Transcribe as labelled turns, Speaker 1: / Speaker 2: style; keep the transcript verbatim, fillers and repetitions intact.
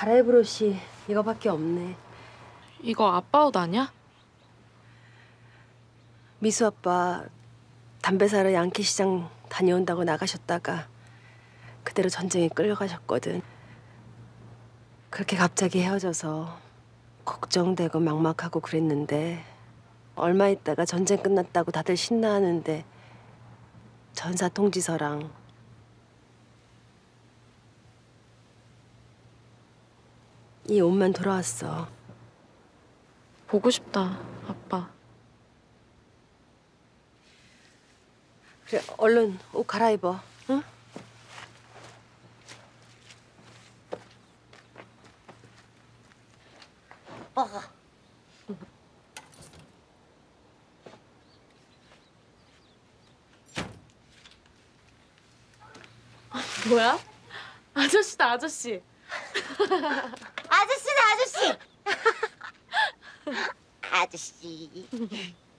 Speaker 1: 갈아입을 옷이 이거밖에 없네.
Speaker 2: 이거 아빠 옷 아니야?
Speaker 1: 미수 아빠 담배 사러 양키시장 다녀온다고 나가셨다가 그대로 전쟁에 끌려가셨거든. 그렇게 갑자기 헤어져서 걱정되고 막막하고 그랬는데 얼마 있다가 전쟁 끝났다고 다들 신나하는데 전사 통지서랑 이 옷만 돌아왔어.
Speaker 2: 보고 싶다, 아빠.
Speaker 1: 그래, 얼른 옷 갈아입어, 응?
Speaker 3: 어.
Speaker 2: 뭐야? 아저씨다, 아저씨.
Speaker 3: 아저씨다 아저씨. 아저씨.